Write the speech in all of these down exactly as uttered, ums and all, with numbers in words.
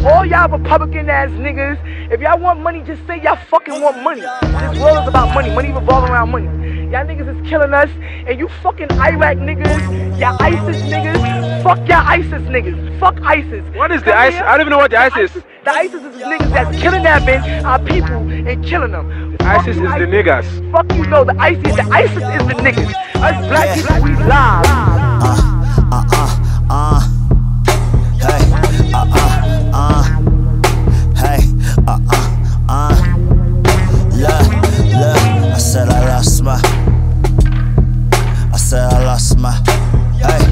All y'all Republican ass niggas, if y'all want money, just say y'all fucking want money. This world is about money. Money revolving around money. Y'all niggas is killing us, and you fucking Iraq niggas, y'all ISIS niggas, fuck y'all ISIS niggas. Fuck ISIS. What is the ISIS? I don't even know what the ISIS is. The ISIS is the niggas that's kidnapping our people and killing them. The ISIS is the niggas. Fuck you know, the ISIS, the ISIS is the niggas. Us black people, we live. Uh, uh, uh, uh. Hey, uh, uh, uh. Hey, uh, uh, uh. Look, look. I said I lost my. I said I lost my. Hey.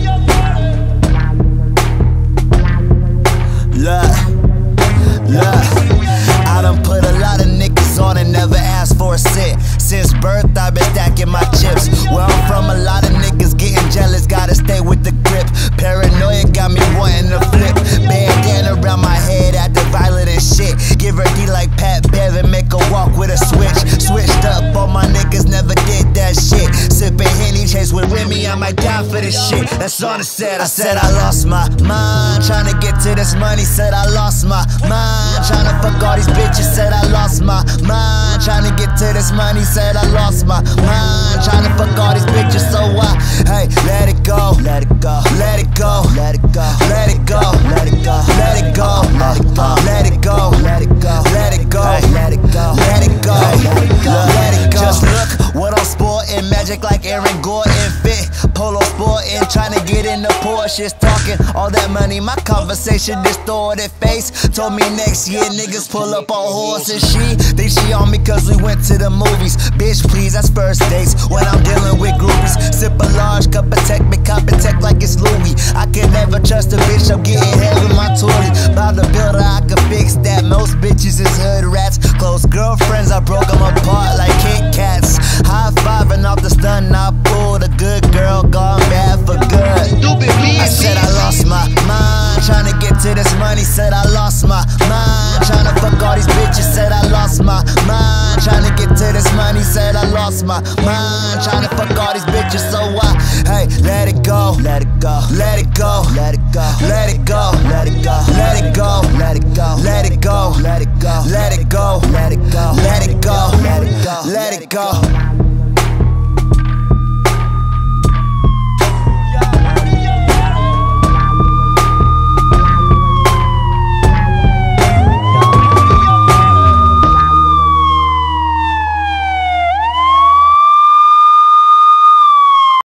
Look, look. I done put a lot of niggas on and never asked for a cent. Since birth I've been stacking my chips. Where I'm from, a lot of niggas getting jealous, gotta stay with the grip. Paranoia got me wanting to flip. Bandana around my head, acting violent and shit. Give her D like Pat Bev and make her walk with a switch. Switched up, all my niggas never did that shit. Sipping Henny, chase with Remy, I might die for this shit. That's all I said, I said I lost my mind. Trying to get to this money, said I lost my mind. Trying to fuck all these bitches, said I lost my mind. Trying to get to this money, said I lost my mind. Trying to fuck all these bitches, so I, hey, let it go, let it go, let it go, let it go, let it go, let it go, let it go, let it go, let it go, let it go, let it go, let it go, let it go, let it go, let it go. Just look what I'm sporting, magic like Aaron Gordon, fit polo sporting, trying to get in the Porsches, talking all that money. My conversation distorted face told me next year niggas pull up on horses. She think she on me cause we went to the movies. Bitch, please, that's first dates when I'm dealing with groupies. Sip a large cup of tech, me cop and tech like it's Louis. I can never trust a bitch, I'm getting head with my toilet. About to build her, I can fix that. Most bitches is hood rats. Close girlfriends, I broke them apart like Kit Kats. High fiving off the stun, I pulled a good girl, gone bad for good. I said I lost my mind, trying to get to this money, said I lost my mind. Trying to fuck all these bitches, said I lost my mind. Trying to get to this money, said I lost my mind. Trying to fuck all these bitches, so I, hey, let it go, let it go, let it go, let it go, let